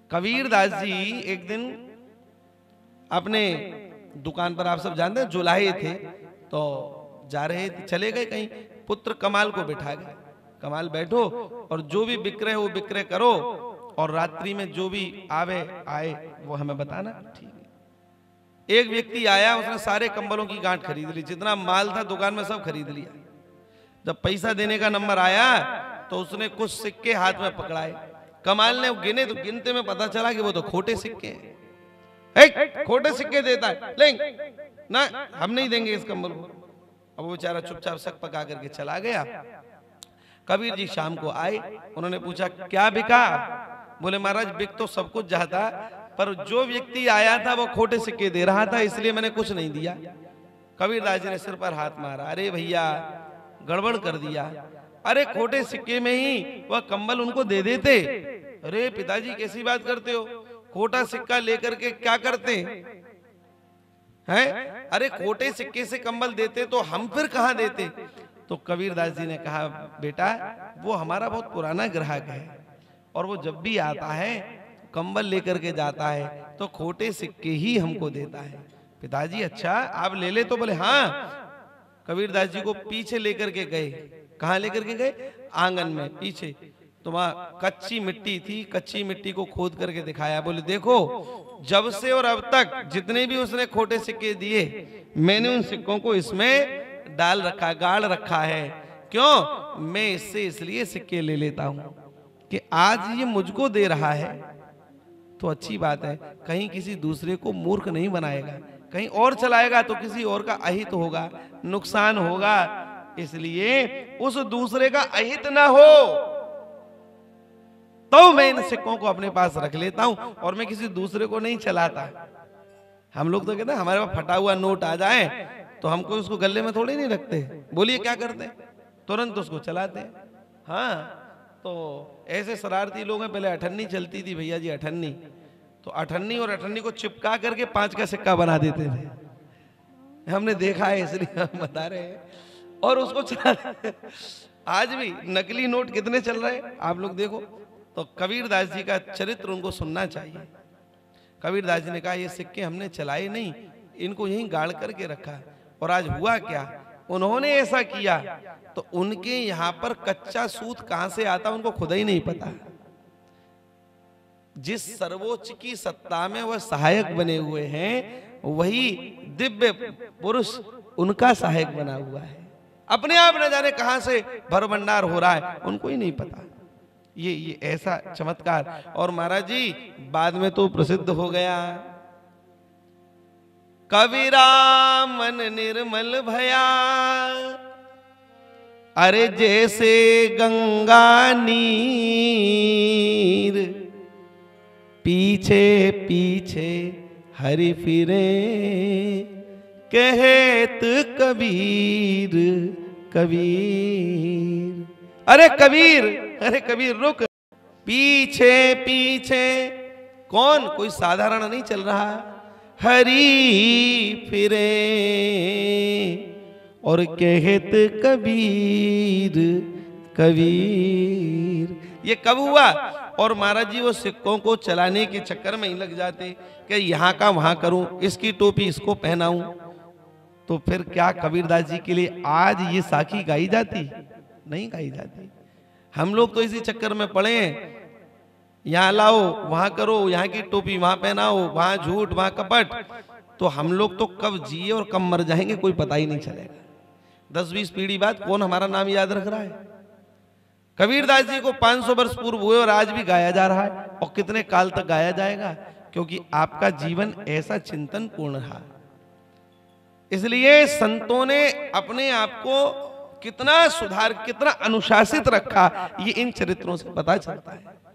कबीरदास जी एक दिन अपने दुकान पर, आप सब जानते हैं, जुलाहे थे, तो जा रहे थे, चले गए कहीं, पुत्र कमाल को बिठा गए, कमाल बैठो और जो भी विक्रय हो विक्रय करो, और रात्रि में जो भी आवे आए वो हमें बताना। ठीक है। एक व्यक्ति आया, उसने सारे कंबलों की गांठ खरीद ली, जितना माल था दुकान में सब खरीद लिया। जब पैसा देने का नंबर आया तो उसने कुछ सिक्के हाथ में पकड़ाए, कमाल ने गिने तो गिनते में पता चला कि वो तो खोटे सिक्के हैं। खोटे सिक्के देता है, लेंगे ना, हम नहीं देंगे इस कंबल को। अब वो बेचारा चुपचाप शक पका करके चला गया। कबीर जी शाम को आए, उन्होंने पूछा क्या बिका? बोले महाराज बिक तो सब कुछ जाता, पर जो व्यक्ति आया था वो खोटे सिक्के दे रहा था, इसलिए मैंने कुछ नहीं दिया। कबीरदास जी ने सिर पर हाथ मारा, अरे भैया गड़बड़ कर दिया, अरे खोटे सिक्के में ही वह कंबल उनको दे देते। अरे पिताजी कैसी बात करते हो, खोटा सिक्का लेकर के क्या करते हैं? अरे खोटे सिक्के से कंबल देते तो हम फिर कहां देते? तो कबीरदास जी ने कहा बेटा वो हमारा बहुत पुराना ग्राहक है, और वो जब भी आता है कंबल लेकर के जाता है तो खोटे सिक्के ही हमको देता है। पिताजी अच्छा आप ले ले? तो बोले हाँ। कबीरदास जी को पीछे लेकर के गए। कहां लेकर के गए? आंगन में पीछे। तो वहां कच्ची मिट्टी थी, कच्ची मिट्टी को खोद करके दिखाया। बोले देखो जब से और अब तक जितने भी उसने खोटे सिक्के दिए, मैंने उन सिक्कों को इसमें डाल रखा, गाड़ रखा है। क्यों? मैं इससे इसलिए सिक्के ले लेता हूं कि आज ये मुझको दे रहा है तो अच्छी बात है, कहीं किसी दूसरे को मूर्ख नहीं बनाएगा, कहीं और चलाएगा तो किसी और का अहित होगा, नुकसान होगा। इसलिए उस दूसरे का अहित ना हो तो मैं इन सिक्कों को अपने पास रख लेता हूं, और मैं किसी दूसरे को नहीं चलाता। हम लोग तो कहते हैं हमारे पास फटा हुआ नोट आ जाए तो हमको उसको गले में थोड़ी नहीं रखते, बोलिए क्या करते हैं? तुरंत उसको चलाते हैं। हाँ, तो ऐसे शरारती लोग हैं। पहले अठन्नी चलती थी भैया जी, अठन्नी, तो अठन्नी और अठन्नी को चिपका करके 5 का सिक्का बना देते थे। हमने देखा है इसलिए हम बता रहे हैं, और उसको चला। आज भी नकली नोट कितने चल रहे हैं आप लोग देखो। तो कबीरदास जी का चरित्र उनको सुनना चाहिए। कबीरदास जी ने कहा ये सिक्के हमने चलाए नहीं, इनको यहीं गाड़ करके रखा, और आज हुआ क्या, उन्होंने ऐसा किया तो उनके यहां पर कच्चा सूत कहां से आता उनको खुद ही नहीं पता। जिस सर्वोच्च की सत्ता में वह सहायक बने हुए हैं, वही दिव्य पुरुष उनका सहायक बना हुआ है। अपने आप न जाने कहां से भरभंडार हो रहा है, उनको ही नहीं पता। ये ऐसा चमत्कार। और महाराज जी बाद में तो प्रसिद्ध हो गया, कबीरा मन निर्मल भया, अरे जैसे गंगा नीर, पीछे पीछे हरि फिरे, कहत कबीर कबीर। अरे कबीर, अरे कबीर रुक, पीछे पीछे कौन? कोई साधारण नहीं चल रहा, हरि फिरे, और कहत कबीर कबीर। ये कब हुआ? और महाराज जी वो सिक्कों को चलाने के चक्कर में ही लग जाते कि यहाँ का वहां करूं, इसकी टोपी इसको पहनाऊं। तो फिर क्या कबीरदास जी के लिए आज ये साखी गाई जाती? नहीं गाई जाती। हम लोग तो इसी चक्कर में पड़े हैं, यहाँ लाओ वहां करो, यहाँ की टोपी वहां पहनाओ, वहां झूठ वहां कपट। तो हम लोग तो कब जिए और कब मर जाएंगे कोई पता ही नहीं चलेगा। 10-20 पीढ़ी बाद कौन हमारा नाम याद रख रहा है? कबीरदास जी को 500 वर्ष पूर्व हुए और आज भी गाया जा रहा है, और कितने काल तक गाया जाएगा, क्योंकि आपका जीवन ऐसा चिंतन पूर्ण रहा। इसलिए संतों ने अपने आप को कितना सुधार, कितना अनुशासित रखा, ये इन चरित्रों से पता चलता है।